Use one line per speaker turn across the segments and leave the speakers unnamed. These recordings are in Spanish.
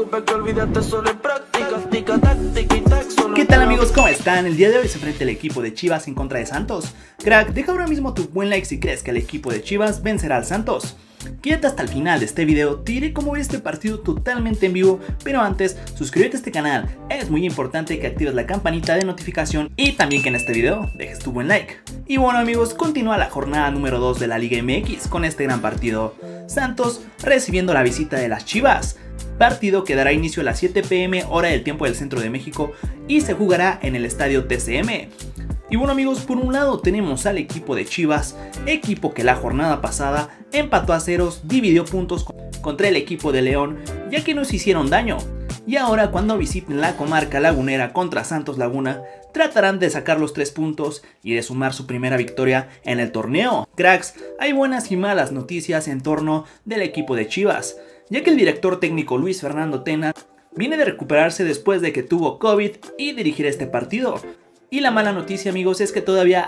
preocupes que olvídate, solo es práctica, tica, tac, tiki, tac, solo.
¿Qué tal amigos? ¿Cómo están? El día de hoy se enfrenta el equipo de Chivas en contra de Santos. Crack, deja ahora mismo tu buen like si crees que el equipo de Chivas vencerá al Santos. Quédate hasta el final de este video, te diré cómo ver este partido totalmente en vivo, pero antes, suscríbete a este canal, es muy importante que actives la campanita de notificación y también que en este video dejes tu buen like. Y bueno amigos, continúa la jornada número 2 de la Liga MX con este gran partido. Santos recibiendo la visita de las Chivas. Partido que dará inicio a las 7 p.m. hora del tiempo del centro de México y se jugará en el estadio TCM. Y bueno amigos, por un lado tenemos al equipo de Chivas, equipo que la jornada pasada empató a ceros, dividió puntos contra el equipo de León, ya que nos hicieron daño. Y ahora cuando visiten la comarca lagunera contra Santos Laguna, tratarán de sacar los 3 puntos y de sumar su primera victoria en el torneo. Cracks, hay buenas y malas noticias en torno del equipo de Chivas, ya que el director técnico Luis Fernando Tena viene de recuperarse después de que tuvo COVID y dirigir este partido. Y la mala noticia amigos es que todavía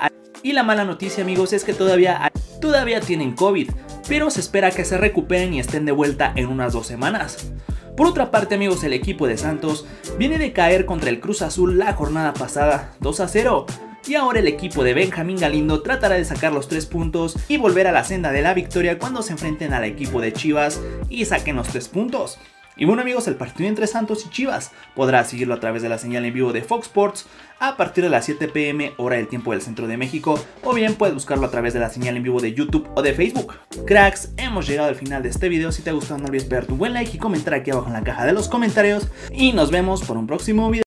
tienen COVID, pero se espera que se recuperen y estén de vuelta en unas 2 semanas. Por otra parte amigos, el equipo de Santos viene de caer contra el Cruz Azul la jornada pasada 2-0. Y ahora el equipo de Benjamín Galindo tratará de sacar los 3 puntos y volver a la senda de la victoria cuando se enfrenten al equipo de Chivas y saquen los 3 puntos. Y bueno amigos, el partido entre Santos y Chivas podrás seguirlo a través de la señal en vivo de Fox Sports a partir de las 7 p.m. hora del tiempo del centro de México, o bien puedes buscarlo a través de la señal en vivo de YouTube o de Facebook. Cracks, hemos llegado al final de este video. Si te gustó no olvides pegar tu buen like y comentar aquí abajo en la caja de los comentarios y nos vemos por un próximo video.